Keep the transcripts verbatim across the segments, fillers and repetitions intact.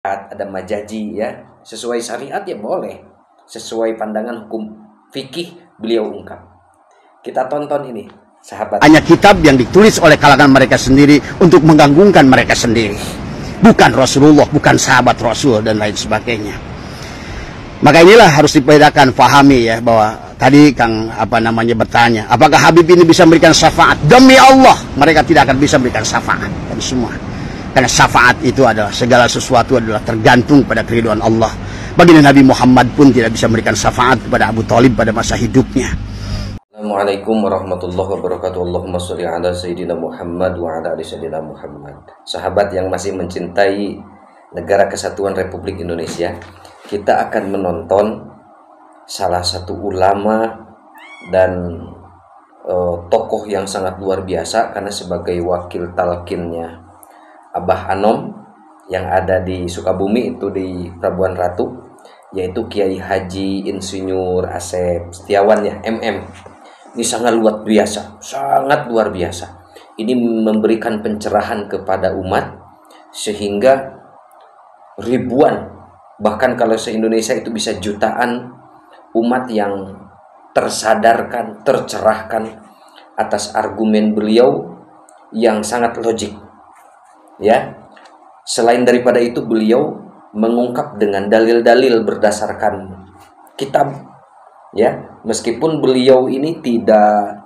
ada majaji ya, sesuai syariat ya boleh, sesuai pandangan hukum fikih beliau ungkap. Kita tonton ini, sahabat. Hanya kitab yang ditulis oleh kalangan mereka sendiri untuk mengganggukan mereka sendiri, bukan Rasulullah, bukan sahabat Rasul dan lain sebagainya. Maka inilah harus dibedakan, fahami ya, bahwa tadi Kang apa namanya bertanya, apakah Habib ini bisa memberikan syafaat? Demi Allah, mereka tidak akan bisa memberikan syafaat dari semua. Karena syafaat itu adalah segala sesuatu adalah tergantung pada keridhaan Allah. Baginda Nabi Muhammad pun tidak bisa memberikan syafaat kepada Abu Thalib pada masa hidupnya. Assalamualaikum warahmatullahi wabarakatuh. Allahumma sholli ala sayyidina Muhammad wa ala ali sayyidina Muhammad. Sahabat yang masih mencintai Negara Kesatuan Republik Indonesia, kita akan menonton salah satu ulama dan uh, tokoh yang sangat luar biasa, karena sebagai wakil talkinnya Abah Anom yang ada di Sukabumi, itu di Pelabuhan Ratu, yaitu Kiai Haji Insinyur Asep Setiawan ya, M M. Ini sangat luar biasa, sangat luar biasa. Ini memberikan pencerahan kepada umat sehingga ribuan, bahkan kalau se-Indonesia itu bisa jutaan umat yang tersadarkan, tercerahkan atas argumen beliau yang sangat logik. Ya, selain daripada itu beliau mengungkap dengan dalil-dalil berdasarkan kitab. Ya, meskipun beliau ini tidak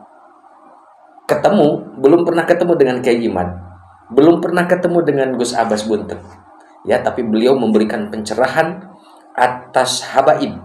ketemu, belum pernah ketemu dengan Kiai Imad, belum pernah ketemu dengan Gus Abbas Buntet. Ya, tapi beliau memberikan pencerahan atas habaib.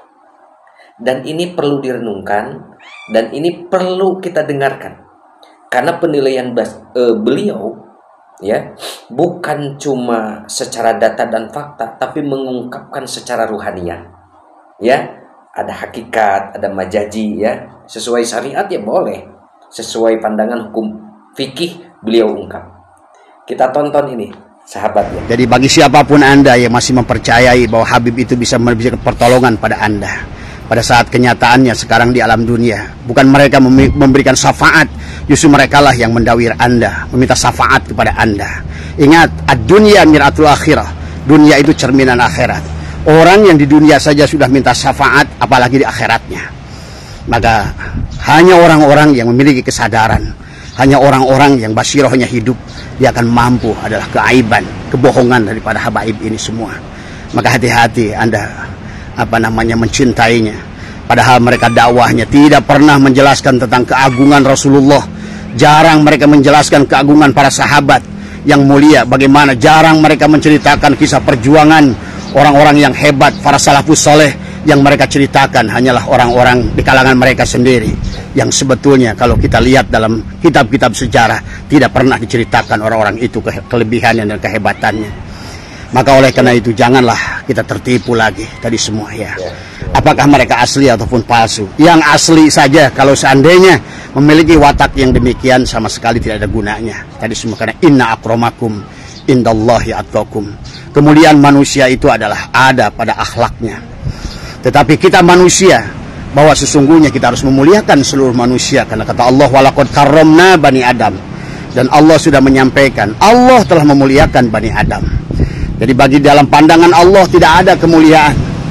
Dan ini perlu direnungkan dan ini perlu kita dengarkan. Karena penilaian bas, e, beliau ya bukan cuma secara data dan fakta, tapi mengungkapkan secara ruhaniyah. Ya, ada hakikat, ada majaji ya, sesuai syariat ya boleh, sesuai pandangan hukum fikih beliau ungkap. Kita tonton ini, sahabat ya. Jadi bagi siapapun Anda yang masih mempercayai bahwa Habib itu bisa memberikan pertolongan pada Anda, pada saat kenyataannya sekarang di alam dunia, bukan mereka memberikan syafaat, justru merekalah yang mendawir Anda, meminta syafaat kepada Anda. Ingat, ad-dunya miratul akhirah, dunia itu cerminan akhirat. Orang yang di dunia saja sudah minta syafaat, apalagi di akhiratnya. Maka hanya orang-orang yang memiliki kesadaran, hanya orang-orang yang basirohnya hidup, dia akan mampu adalah keaiban, kebohongan daripada habaib ini semua. Maka hati-hati Anda apa namanya mencintainya, padahal mereka dakwahnya tidak pernah menjelaskan tentang keagungan Rasulullah. Jarang mereka menjelaskan keagungan para sahabat yang mulia, bagaimana jarang mereka menceritakan kisah perjuangan orang-orang yang hebat, para salafus soleh. Yang mereka ceritakan hanyalah orang-orang di kalangan mereka sendiri, yang sebetulnya kalau kita lihat dalam kitab-kitab sejarah tidak pernah diceritakan orang-orang itu ke kelebihannya dan kehebatannya. Maka oleh karena itu janganlah kita tertipu lagi tadi semua ya. Apakah mereka asli ataupun palsu? Yang asli saja kalau seandainya memiliki watak yang demikian sama sekali tidak ada gunanya. Tadi semua karena inna akramakum indallahi atqakum. Kemuliaan manusia itu adalah ada pada akhlaknya. Tetapi kita manusia, bahwa sesungguhnya kita harus memuliakan seluruh manusia, karena kata Allah walaqad karramna bani Adam. Dan Allah sudah menyampaikan, Allah telah memuliakan bani Adam. Jadi bagi dalam pandangan Allah tidak ada kemuliaan.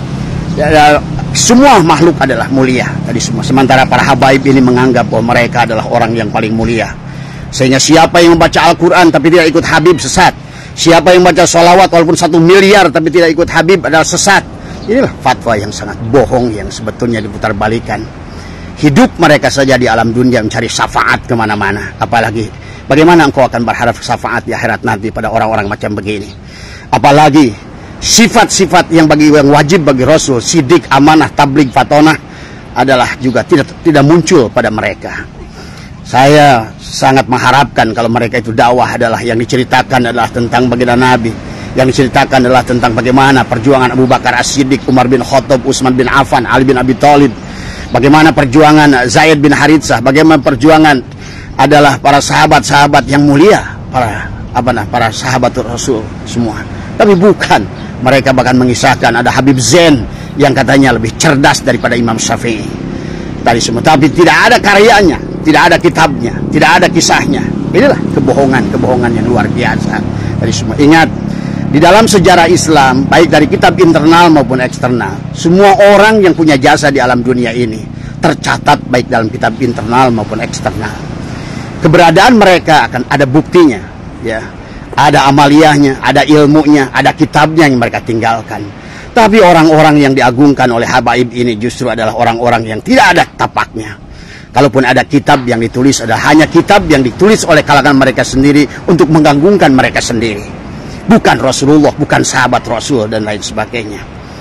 Ya, semua makhluk adalah mulia tadi semua. Sementara para habaib ini menganggap bahwa mereka adalah orang yang paling mulia. Sehingga siapa yang membaca Al-Quran tapi tidak ikut Habib sesat. Siapa yang baca sholawat walaupun satu miliar tapi tidak ikut Habib adalah sesat. Inilah fatwa yang sangat bohong yang sebetulnya diputarbalikan. Hidup mereka saja di alam dunia mencari syafaat kemana-mana. Apalagi bagaimana engkau akan berharap syafaat di akhirat nanti pada orang-orang macam begini. Apalagi sifat-sifat yang bagi yang wajib bagi Rasul, sidik, amanah, tabligh, fatonah adalah juga tidak tidak muncul pada mereka. Saya sangat mengharapkan kalau mereka itu dakwah adalah yang diceritakan adalah tentang baginda Nabi, yang diceritakan adalah tentang bagaimana perjuangan Abu Bakar As-Siddiq, Umar bin Khattab, Utsman bin Affan, Ali bin Abi Thalib, bagaimana perjuangan Zaid bin Haritsah, bagaimana perjuangan adalah para sahabat-sahabat yang mulia, para apa nah, para sahabat Rasul semua. Tapi bukan, mereka bahkan mengisahkan ada Habib Zain yang katanya lebih cerdas daripada Imam Syafi'i tadi semua, tapi tidak ada karyanya, tidak ada kitabnya, tidak ada kisahnya. Inilah kebohongan-kebohongan yang luar biasa dari semua. Ingat, Di dalam sejarah Islam, baik dari kitab internal maupun eksternal, semua orang yang punya jasa di alam dunia ini tercatat baik dalam kitab internal maupun eksternal. Keberadaan mereka akan ada buktinya, ya. Ada amaliyahnya, ada ilmunya, ada kitabnya yang mereka tinggalkan. Tapi orang-orang yang diagungkan oleh habaib ini justru adalah orang-orang yang tidak ada tapaknya. Kalaupun ada kitab yang ditulis, adalah hanya kitab yang ditulis oleh kalangan mereka sendiri untuk mengganggukan mereka sendiri. Bukan Rasulullah, bukan sahabat Rasul, dan lain sebagainya.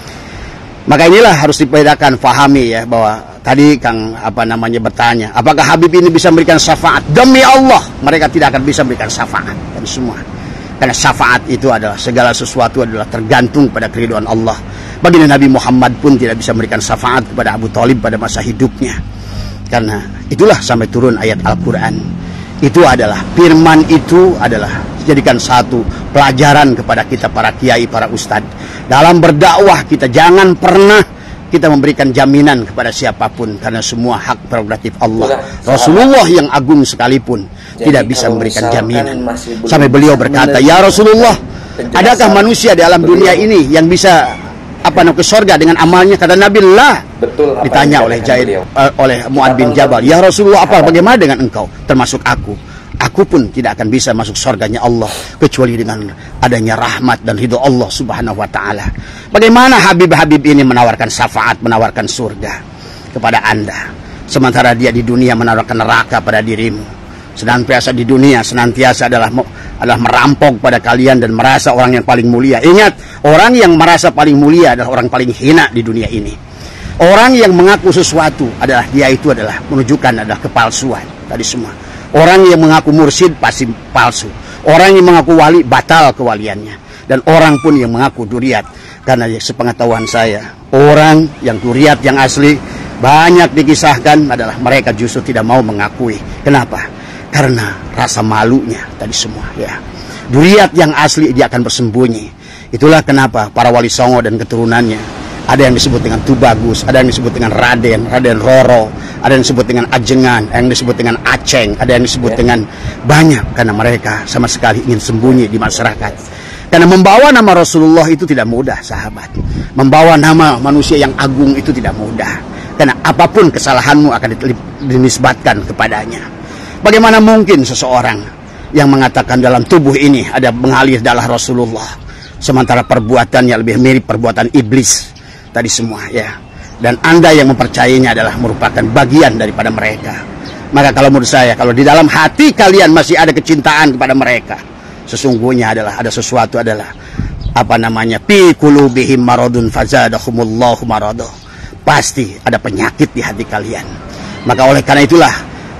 Maka inilah harus dibedakan, fahami ya, bahwa tadi Kang apa namanya bertanya, apakah Habib ini bisa memberikan syafaat? Demi Allah, mereka tidak akan bisa memberikan syafaat dan semua. Karena syafaat itu adalah segala sesuatu adalah tergantung pada keridhaan Allah. Baginda Nabi Muhammad pun tidak bisa memberikan syafaat kepada Abu Thalib pada masa hidupnya. Karena itulah sampai turun ayat Al-Quran. Itu adalah firman, itu adalah jadikan satu pelajaran kepada kita para kiai, para ustadz. Dalam berdakwah kita jangan pernah kita memberikan jaminan kepada siapapun, karena semua hak prerogatif Allah. Betul, Rasulullah yang agung sekalipun jadi tidak bisa memberikan jaminan. Sampai beliau berkata, ya Rasulullah, adakah manusia di alam dunia ini yang bisa apa namanya ke surga dengan amalnya? Kata Nabi, lah. Betul. Ditanya oleh Jaid, uh, oleh Mu'ad bin Jabal, ya Rasulullah, apa bagaimana dengan engkau? Termasuk aku. Aku pun tidak akan bisa masuk surganya Allah kecuali dengan adanya rahmat dan ridho Allah Subhanahu wa taala. Bagaimana Habib-habib ini menawarkan syafaat, menawarkan surga kepada Anda, sementara dia di dunia menawarkan neraka pada dirimu. Senantiasa di dunia senantiasa adalah adalah merampok pada kalian dan merasa orang yang paling mulia. Ingat, orang yang merasa paling mulia adalah orang paling hina di dunia ini. Orang yang mengaku sesuatu adalah dia itu adalah menunjukkan adalah kepalsuan tadi semua. Orang yang mengaku mursyid pasti palsu. Orang yang mengaku wali batal kewaliannya. Dan orang pun yang mengaku duriat. Karena sepengetahuan saya, orang yang duriat yang asli banyak dikisahkan adalah mereka justru tidak mau mengakui. Kenapa? Karena rasa malunya tadi semua ya. Duriat yang asli dia akan bersembunyi. Itulah kenapa para wali songo dan keturunannya ada yang disebut dengan Tubagus, ada yang disebut dengan Raden, Raden Roro, ada yang disebut dengan Ajengan, ada yang disebut dengan Aceng, ada yang disebut yeah. dengan banyak, karena mereka sama sekali ingin sembunyi di masyarakat. Karena membawa nama Rasulullah itu tidak mudah, sahabat. Membawa nama manusia yang agung itu tidak mudah. Karena apapun kesalahanmu akan dinisbatkan kepadanya. Bagaimana mungkin seseorang yang mengatakan dalam tubuh ini ada mengalir darah Rasulullah, sementara perbuatannya lebih mirip perbuatan iblis tadi semua ya. Dan Anda yang mempercayainya adalah merupakan bagian daripada mereka. Maka kalau menurut saya, kalau di dalam hati kalian masih ada kecintaan kepada mereka, sesungguhnya adalah ada sesuatu adalah apa namanya fi qulubihim maradun fazadahumullahu marada. Pasti ada penyakit di hati kalian. Maka oleh karena itulah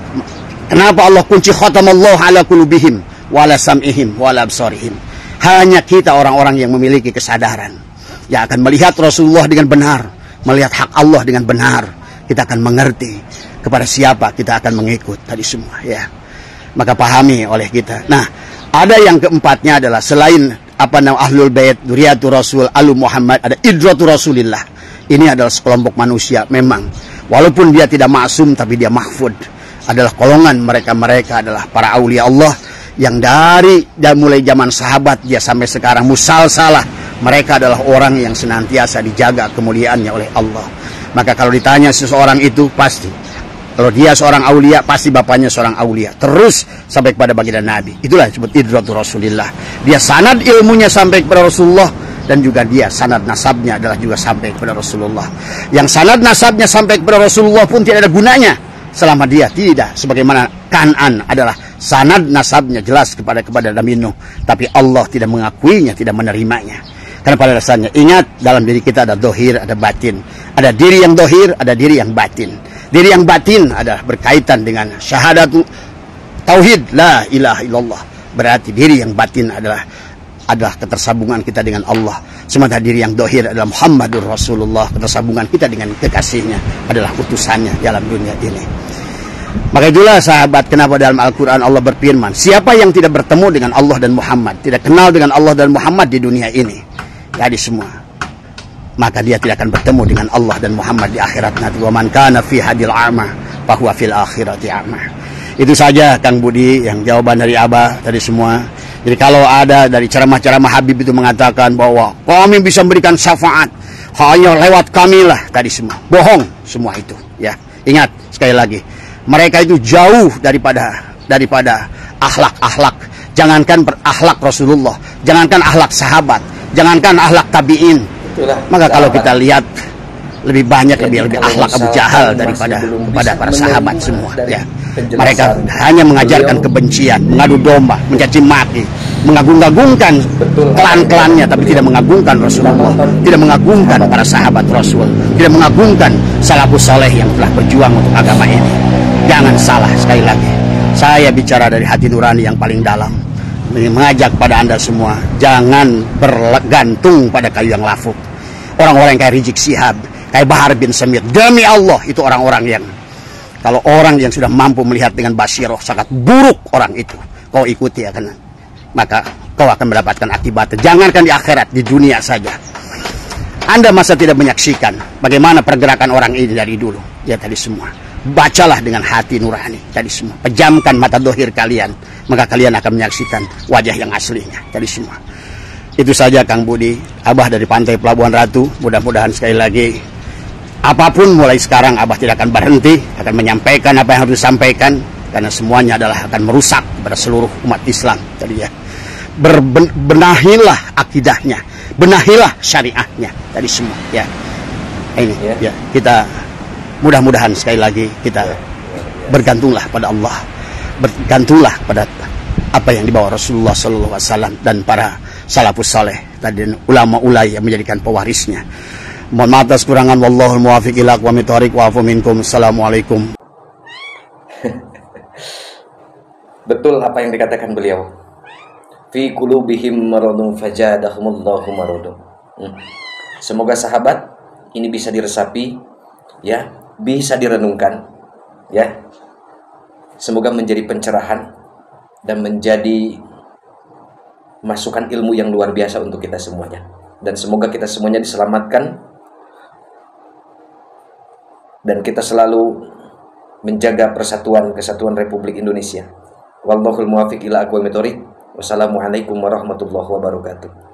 kenapa Allah kunci khatamallahu ala qulubihim wa ala sam'ihim wa ala absarihim. Hanya kita orang-orang yang memiliki kesadaran yang akan melihat Rasulullah dengan benar, melihat hak Allah dengan benar, kita akan mengerti kepada siapa kita akan mengikut tadi semua ya. Maka pahami oleh kita. Nah, ada yang keempatnya adalah selain apa nama Ahlul Bait, Dzurriyyatur Rasul, Alu Muhammad, ada Idratu Rasulillah. Ini adalah sekelompok manusia memang, walaupun dia tidak maksum tapi dia mahfud. Adalah golongan mereka-mereka adalah para aulia Allah yang dari dan mulai zaman sahabat dia sampai sekarang musalsalah, mereka adalah orang yang senantiasa dijaga kemuliaannya oleh Allah. Maka kalau ditanya seseorang itu pasti, kalau dia seorang aulia pasti bapaknya seorang aulia, terus sampai kepada baginda Nabi. Itulah disebut Idratu Rasulillah. Dia sanad ilmunya sampai kepada Rasulullah, dan juga dia sanad nasabnya adalah juga sampai kepada Rasulullah. Yang sanad nasabnya sampai kepada Rasulullah pun tidak ada gunanya selama dia tidak sebagaimana Kan'an adalah sanad nasabnya jelas kepada kepada Nabi Nuh, tapi Allah tidak mengakuinya, tidak menerimanya. Karena pada dasarnya ingat, dalam diri kita ada dohir, ada batin. Ada diri yang dohir, ada diri yang batin. Diri yang batin adalah berkaitan dengan syahadatu tauhid la ilaha illallah. Berarti diri yang batin adalah adalah ketersambungan kita dengan Allah. Sementara diri yang dohir adalah Muhammadur Rasulullah, ketersambungan kita dengan kekasihnya, adalah utusannya dalam dunia ini. Maka itulah sahabat, kenapa dalam Al-Quran Allah berfirman, siapa yang tidak bertemu dengan Allah dan Muhammad, tidak kenal dengan Allah dan Muhammad di dunia ini, jadi semua, maka dia tidak akan bertemu dengan Allah dan Muhammad di akhirat nanti. Wa man kana fi hadil a'ma fa huwa fil akhirati a'ma. Itu saja Kang Budi yang jawaban dari Abah tadi semua. Jadi kalau ada dari ceramah-ceramah Habib itu mengatakan bahwa kami bisa memberikan syafaat hanya lewat kamilah, tadi semua bohong semua itu ya. Ingat sekali lagi, mereka itu jauh daripada daripada akhlak-akhlak. Jangankan berakhlak Rasulullah, jangankan akhlak sahabat, jangankan akhlak tabi'in. Itulah, maka kalau sahabat. kita lihat lebih banyak Jadi lebih lebih kalau akhlak Abu misalkan Jahal masih daripada belum kepada bisa para sahabat menerima semua dari ya. penjelasan Mereka hanya mengajarkan beliau, kebencian, mengadu domba, mencaci maki, mengagung-agungkan betul, klan-klannya, tapi tidak mengagungkan Rasulullah, tidak mengagungkan para sahabat Rasul, tidak mengagungkan salafus saleh yang telah berjuang untuk agama ini. Jangan salah, sekali lagi saya bicara dari hati nurani yang paling dalam, mengajak pada anda semua, jangan bergantung pada kayu yang lafuk. Orang-orang yang kayak Rizik Syihab, kayak Bahar bin Samir, demi Allah itu orang-orang yang, kalau orang yang sudah mampu melihat dengan basiroh, sangat buruk orang itu, kau ikuti akan, maka kau akan mendapatkan akibatnya. Jangankan di akhirat, di dunia saja. Anda masa tidak menyaksikan bagaimana pergerakan orang ini dari dulu? Ya tadi semua. Bacalah dengan hati nurani tadi semua. Pejamkan mata dohir kalian, maka kalian akan menyaksikan wajah yang aslinya tadi semua. Itu saja Kang Budi, Abah dari Pantai Pelabuhan Ratu. Mudah-mudahan sekali lagi, apapun mulai sekarang Abah tidak akan berhenti, akan menyampaikan apa yang harus disampaikan, karena semuanya adalah akan merusak pada seluruh umat Islam tadi ya. Berbenahilah akidahnya, benahilah syariahnya tadi semua ya. Ini ya, ya kita mudah-mudahan sekali lagi kita bergantunglah pada Allah, bergantunglah pada apa yang dibawa Rasulullah Sallallahu Alaihi Wasallam dan para salafus saleh dan ulama-ulai yang menjadikan pewarisnya. Mohon maaf atas kurangan, wallahul muwaffiq ila aqwamit thoriq wa afu minkum. Assalamualaikum. Betul apa yang dikatakan beliau. Fi qulubihim maradun fajadahumullahu maradun. Hmm. Semoga sahabat ini bisa diresapi ya, bisa direnungkan ya. Semoga menjadi pencerahan dan menjadi masukan ilmu yang luar biasa untuk kita semuanya. Dan semoga kita semuanya diselamatkan dan kita selalu menjaga persatuan kesatuan Republik Indonesia. Wallahul muwaffiq ila aqwamit thoriq. Wassalamualaikum warahmatullahi wabarakatuh.